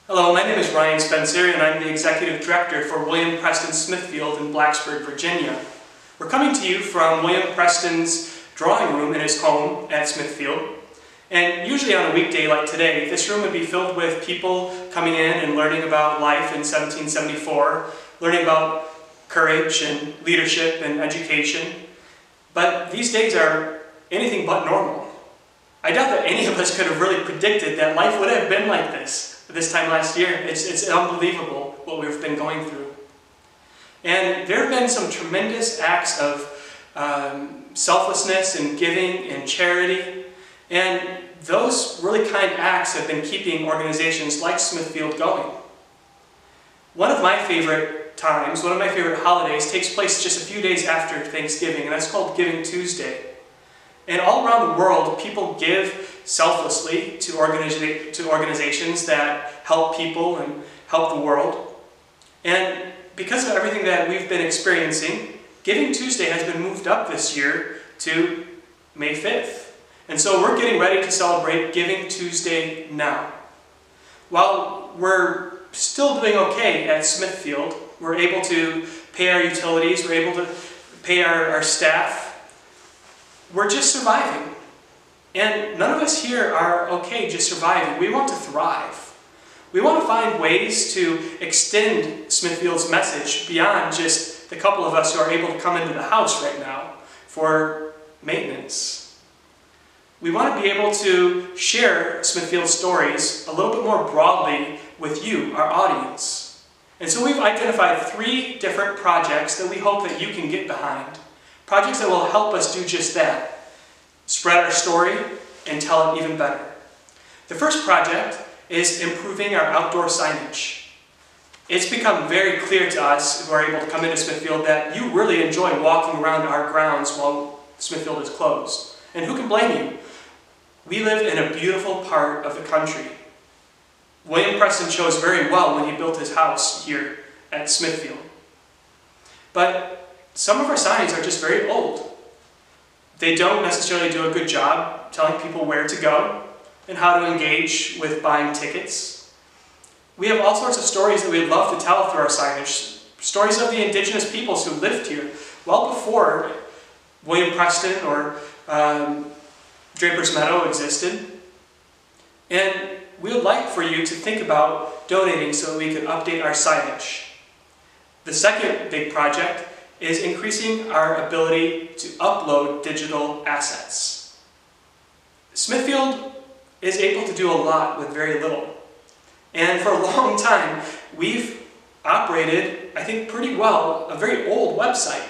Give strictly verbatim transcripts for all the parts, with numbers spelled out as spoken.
Hello, my name is Ryan Spencer and I'm the Executive Director for William Preston Smithfield in Blacksburg, Virginia. We're coming to you from William Preston's drawing room in his home at Smithfield. And usually on a weekday like today, this room would be filled with people coming in and learning about life in seventeen seventy-four, learning about courage and leadership and education. But these days are anything but normal. I doubt that any of us could have really predicted that life would have been like this this time last year. It's, it's unbelievable what we've been going through. And there have been some tremendous acts of um, selflessness and giving and charity. And those really kind acts have been keeping organizations like Smithfield going. One of my favorite times, one of my favorite holidays, takes place just a few days after Thanksgiving, and that's called Giving Tuesday. And all around the world, people give selflessly to, organiza to organizations that help people and help the world. And because of everything that we've been experiencing, Giving Tuesday has been moved up this year to May fifth. And so we're getting ready to celebrate Giving Tuesday now. While we're still doing okay at Smithfield, we're able to pay our utilities, we're able to pay our, our staff, we're just surviving. And none of us here are okay just surviving. We want to thrive. We want to find ways to extend Smithfield's message beyond just the couple of us who are able to come into the house right now for maintenance. We want to be able to share Smithfield's stories a little bit more broadly with you, our audience. And so we've identified three different projects that we hope that you can get behind. Projects that will help us do just that. Spread our story and tell it even better. The first project is improving our outdoor signage. It's become very clear to us who are able to come into Smithfield that you really enjoy walking around our grounds while Smithfield is closed. And who can blame you? We live in a beautiful part of the country. William Preston chose very well when he built his house here at Smithfield. But some of our signs are just very old. They don't necessarily do a good job telling people where to go and how to engage with buying tickets. We have all sorts of stories that we'd love to tell through our signage. Stories of the indigenous peoples who lived here well before William Preston or um, Draper's Meadow existed. And we would like for you to think about donating so that we can update our signage. The second big project is increasing our ability to upload digital assets. Smithfield is able to do a lot with very little. And for a long time, we've operated, I think pretty well, a very old website.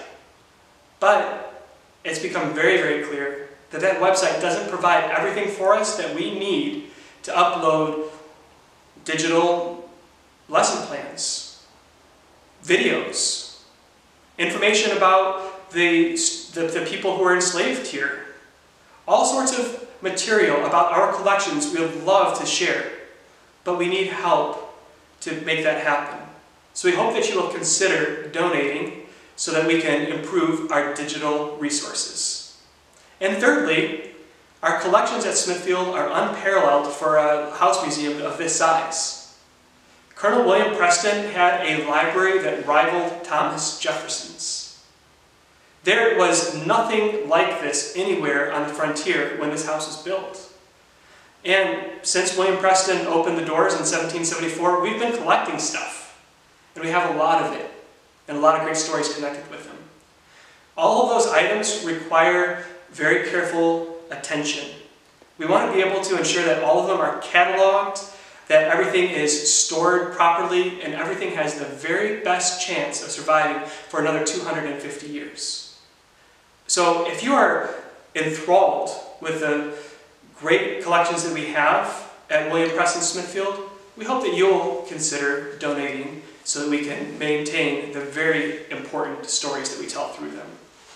But it's become very, very clear that that website doesn't provide everything for us that we need to upload digital lesson plans, videos, information about the, the, the people who were enslaved here. All sorts of material about our collections we would love to share, but we need help to make that happen. So we hope that you will consider donating so that we can improve our digital resources. And thirdly, our collections at Smithfield are unparalleled for a house museum of this size. Colonel William Preston had a library that rivaled Thomas Jefferson's. There was nothing like this anywhere on the frontier when this house was built. And since William Preston opened the doors in seventeen seventy-four, we've been collecting stuff. And we have a lot of it, and a lot of great stories connected with them. All of those items require very careful attention. We want to be able to ensure that all of them are cataloged, that everything is stored properly, and everything has the very best chance of surviving for another two hundred fifty years. So if you are enthralled with the great collections that we have at William Preston Smithfield, we hope that you'll consider donating so that we can maintain the very important stories that we tell through them.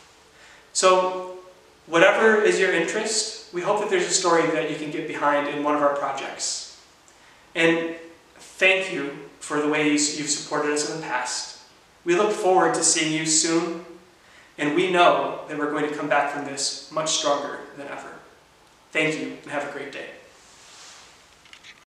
So whatever is your interest, we hope that there's a story that you can get behind in one of our projects. And thank you for the ways you've supported us in the past. We look forward to seeing you soon, and we know that we're going to come back from this much stronger than ever. Thank you, and have a great day.